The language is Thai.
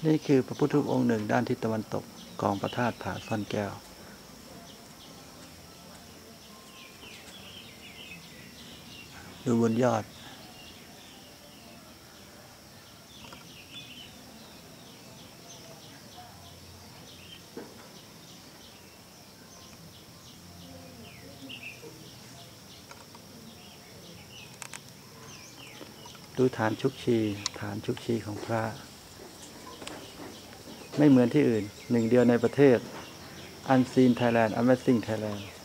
นี่คือพระพุทธรูปองค์หนึ่งด้านทิศตะวันตกกองพระธาตุผาซ่อนแก้วอยู่บนยอดดูฐานชุกชีของพระไม่เหมือนที่อื่นหนึ่งเดียวในประเทศ Unseen Thailand Amazing Thailand